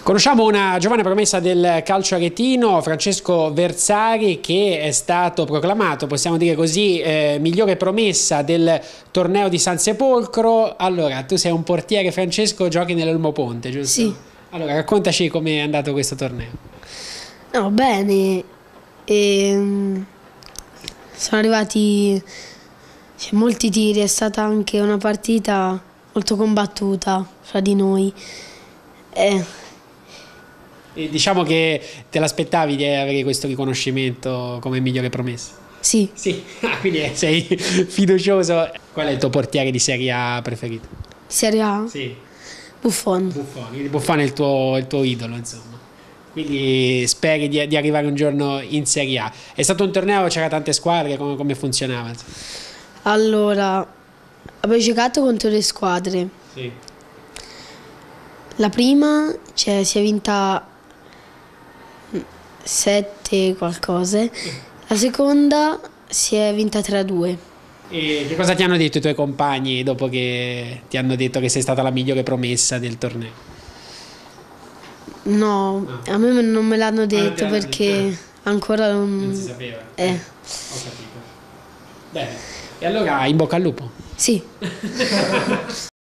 Conosciamo una giovane promessa del calcio aretino, Francesco Versari, che è stato proclamato, possiamo dire così, migliore promessa del torneo di San Sepolcro. Allora, tu sei un portiere, Francesco, giochi nell'Olmo Ponte, giusto? Sì. Allora, raccontaci com'è andato questo torneo. No, bene. Sono arrivati molti tiri, è stata anche una partita molto combattuta fra di noi. E diciamo che te l'aspettavi di avere questo riconoscimento come migliore promessa? Sì, Sì, quindi sei fiducioso. Qual è il tuo portiere di Serie A preferito? Serie A, Sì, Buffon. Buffon. Quindi Buffon è il tuo idolo, insomma. Quindi speri di arrivare un giorno in Serie A. È stato un torneo, c'era tante squadre, come funzionava? Allora, abbiamo giocato contro le squadre. Sì. La prima si è vinta 7 qualcosa, la seconda si è vinta 3-2. E che cosa ti hanno detto i tuoi compagni dopo che ti hanno detto che sei stata la migliore promessa del torneo? No, a me non me l'hanno detto perché ancora Non si sapeva. Ho capito. Bene. E allora in bocca al lupo. Sì.